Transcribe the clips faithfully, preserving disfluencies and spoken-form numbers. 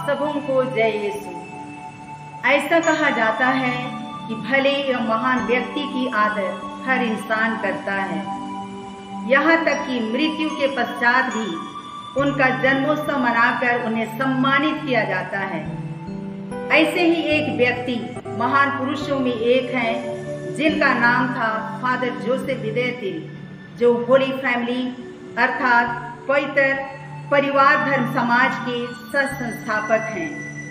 आप सबों को जय यीशु। ऐसा कहा जाता है कि भले एवं महान व्यक्ति की आदर हर इंसान करता है, यहाँ तक कि मृत्यु के पश्चात भी उनका जन्मोत्सव मनाकर उन्हें सम्मानित किया जाता है। ऐसे ही एक व्यक्ति महान पुरुषों में एक हैं जिनका नाम था फादर जोसेफ विदेतिल, जो होली फैमिली अर्थात पवित्र परिवार धर्म समाज के सह-संस्थापक हैं।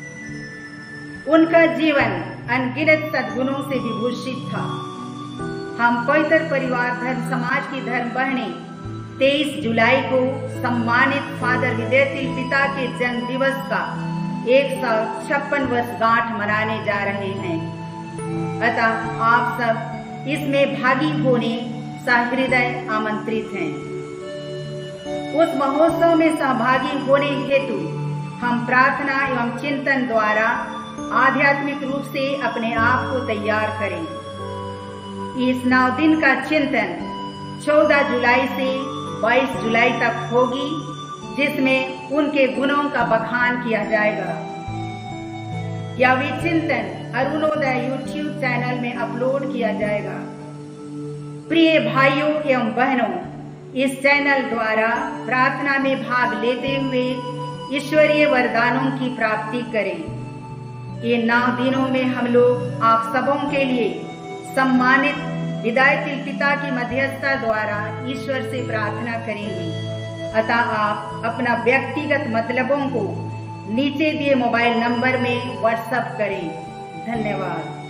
उनका जीवन अनगिनत सद्गुणों से विभूषित था। हम पवित्र परिवार धर्म समाज की धर्म बहनें तेईस जुलाई को सम्मानित फादर विदेतिल पिता के जन्म दिवस का एक सौ छप्पन वर्षगांठ मनाने जा रहे हैं। अतः आप सब इसमें भागी होने सहृदय आमंत्रित हैं। उस महोत्सव में सहभागी होने हेतु हम प्रार्थना एवं चिंतन द्वारा आध्यात्मिक रूप से अपने आप को तैयार करें। इस नौ दिन का चिंतन चौदह जुलाई से बाईस जुलाई तक होगी, जिसमें उनके गुणों का बखान किया जाएगा। यह भी चिंतन अरुणोदय यूट्यूब चैनल में अपलोड किया जाएगा। प्रिय भाइयों एवं बहनों, इस चैनल द्वारा प्रार्थना में भाग लेते हुए ईश्वरीय वरदानों की प्राप्ति करें। ये नौ दिनों में हम लोग आप सबों के लिए सम्मानित विदेतिल पिता की मध्यस्थता द्वारा ईश्वर से प्रार्थना करेंगे। अतः आप अपना व्यक्तिगत मतलबों को नीचे दिए मोबाइल नंबर में व्हाट्सएप करें। धन्यवाद।